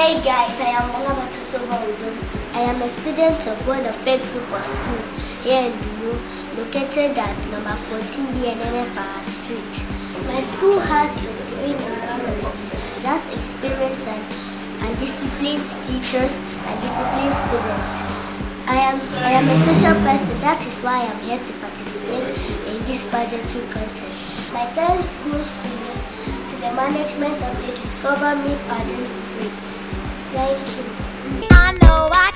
Hey guys, I am Olabatutoba. I am a student of one of the group of schools here in Biu, located at number 14 DNNFR Street. My school has a serene environment, it has experienced and disciplined teachers and disciplined students. I am a social person, that is why I am here to participate in this pageantry contest. My thanks goes to the management of the Discoverme pageantry. Thank you. I know